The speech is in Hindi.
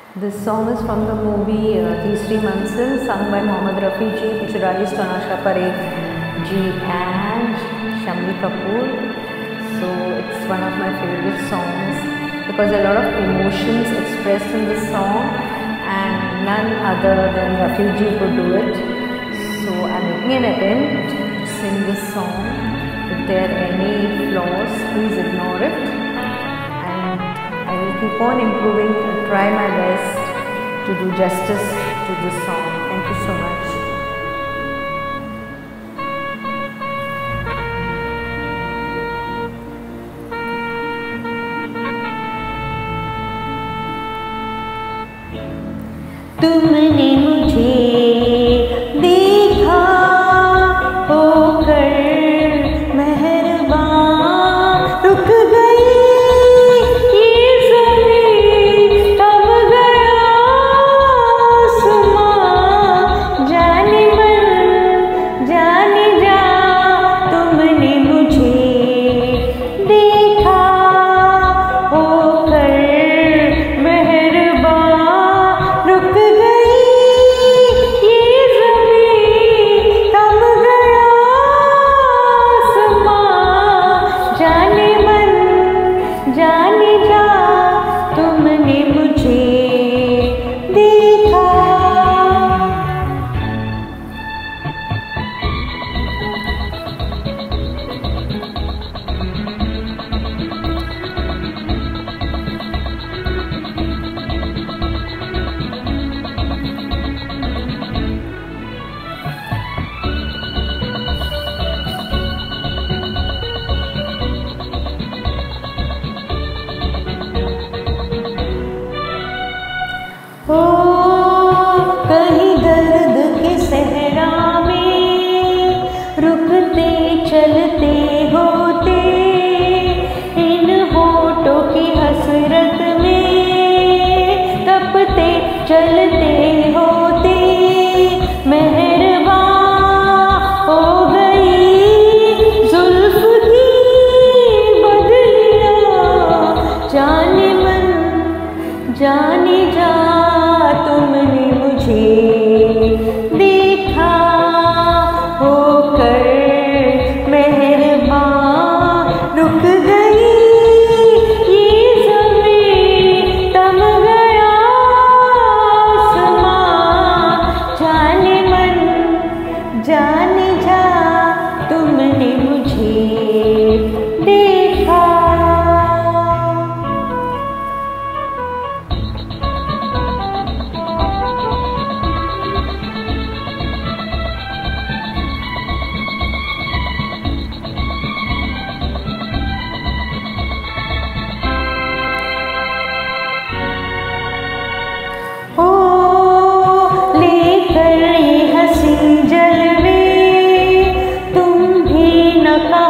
This song is from the movie Teesri Manzil, sung by Mohammad Rafi ji, picturized on Asha Parekh ji and Shamli Kapoor. So it's one of my favorite songs because a lot of emotions expressed in the song and none other than Rafi ji could do it. So I'm making an attempt to sing this song. If there are any flaws, please ignore it. I will keep on improving and try my best to do justice to this song. Thank you so much. तुमने मुझे देखा होकर मेहरबान रुक गई ये ज़मीं तब गया आसमां जाने मन जाने जा तुमने मुझे देखा होकर मेहरबान रुक गई ये ज़मीं तब गया आसमां जाने मन जाने जा तुमने मुझे देखा। ओ कहीं दर्द के सहरा में रुकते चलते होते इन होठों की हसरत में तपते चलते होते मेहरबान हो गई जुल्फ की बदलियां जाने मन जाने जा तुमने मुझे देखा होकर मेहरबान रुक गई ये ज़मीं तब गया आसमां जाने मन जाने जा तुमने मुझे देखा। लेकर ये हसीन जलवे तुम भी न